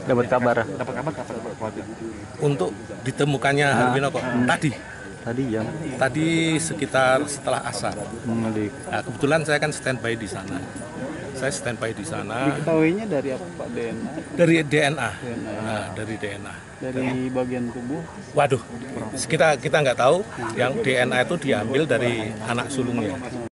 Dapat kabar kapan Pak? untuk ditemukannya Harvino kok Tadi jam tadi sekitar setelah asar. di Nah, kebetulan saya kan standby di sana. Saya standby di sana diketahuinya dari apa Pak? DNA dari DNA. Nah, dari DNA. dari bagian tubuh. Waduh, kita nggak tahu yang DNA itu diambil dari anak sulungnya.